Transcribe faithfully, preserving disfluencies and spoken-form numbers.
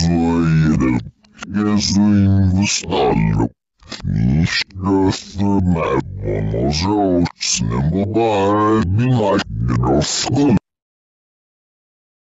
своим язым стало. Нищета небо, но звезд не бывает, не найдено.